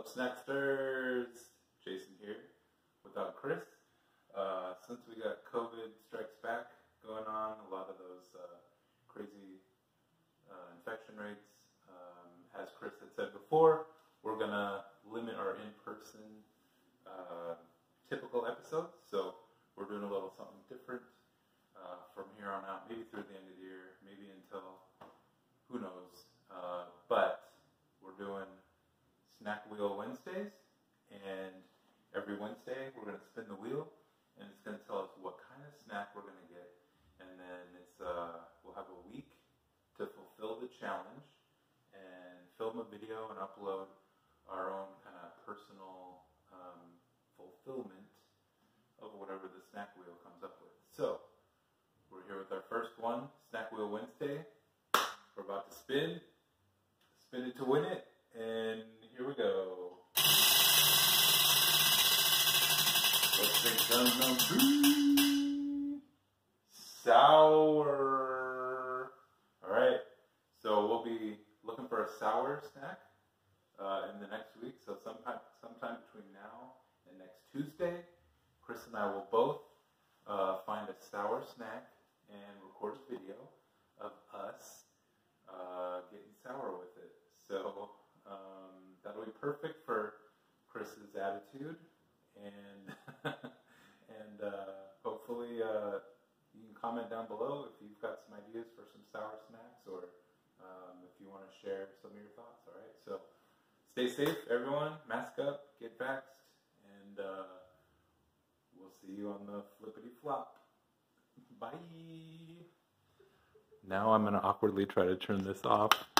up, Snacksters? Jason here, without Chris. Since we got COVID strikes back going on, a lot of those crazy infection rates, as Chris had said before, we're going to limit our in-person typical episodes. So we're doing a little something different from here on out, maybe through the end of the year, maybe until, who knows. But we're doing Snack Wheel Wednesdays, and every Wednesday we're going to spin the wheel, and it's going to tell us what kind of snack we're going to get, and then we'll have a week to fulfill the challenge and film a video and upload our own kind of personal fulfillment of whatever the snack wheel comes up with. So we're here with our first one, Snack Wheel Wednesday. We're about to spin it to win it, and here we go. Let's take turn number 2. Sour. Alright, so we'll be looking for a sour snack in the next week. So sometime between now and next Tuesday, Chris and I will both find a sour snack and record a video of us getting sour with it. So that'll be perfect for Chris's attitude, and and hopefully you can comment down below if you've got some ideas for some sour snacks, or if you want to share some of your thoughts. All right, so stay safe, everyone. Mask up, get vaxxed, and we'll see you on the flippity flop. Bye. Now I'm going to awkwardly try to turn this off.